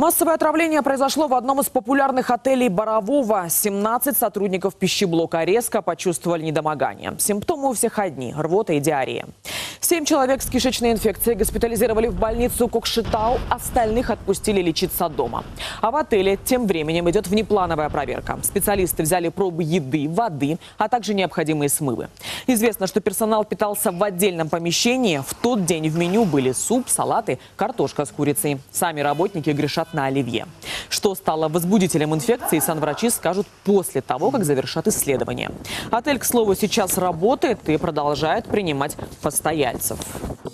Массовое отравление произошло в одном из популярных отелей Борового. 17 сотрудников пищеблока резко почувствовали недомогание. Симптомы у всех одни – рвота и диарея. 7 человек с кишечной инфекцией госпитализировали в больницу Кокшетау, остальных отпустили лечиться дома. А в отеле тем временем идет внеплановая проверка. Специалисты взяли пробы еды, воды, а также необходимые смывы. Известно, что персонал питался в отдельном помещении. В тот день в меню были суп, салаты, картошка с курицей. Сами работники грешат на оливье. Что стало возбудителем инфекции, санврачи скажут после того, как завершат исследование. Отель, к слову, сейчас работает и продолжает принимать постояльцев.